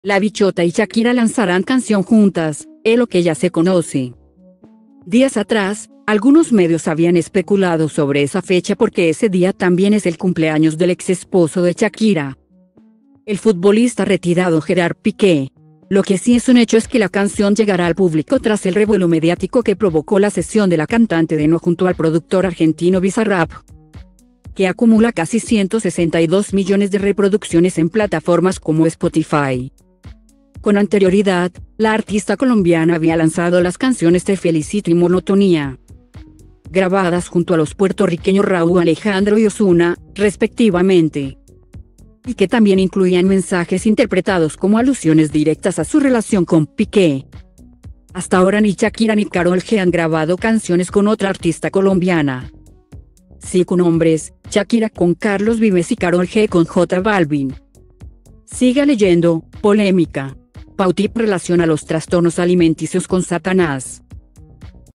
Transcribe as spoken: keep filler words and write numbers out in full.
La Bichota y Shakira lanzarán canción juntas, es lo que ya se conoce. Días atrás, algunos medios habían especulado sobre esa fecha porque ese día también es el cumpleaños del ex esposo de Shakira, el futbolista retirado Gerard Piqué. Lo que sí es un hecho es que la canción llegará al público tras el revuelo mediático que provocó la sesión de la cantante de No junto al productor argentino Bizarrap, que acumula casi ciento sesenta y dos millones de reproducciones en plataformas como Spotify. Con anterioridad, la artista colombiana había lanzado las canciones Te Felicito y Monotonía, grabadas junto a los puertorriqueños Rauw Alejandro y Ozuna, respectivamente, y que también incluían mensajes interpretados como alusiones directas a su relación con Piqué. Hasta ahora ni Shakira ni Karol G han grabado canciones con otra artista colombiana. Sí con hombres, Shakira con Carlos Vives y Karol G con J Balvin. Siga leyendo, polémica. Pautip relaciona los trastornos alimenticios con Satanás.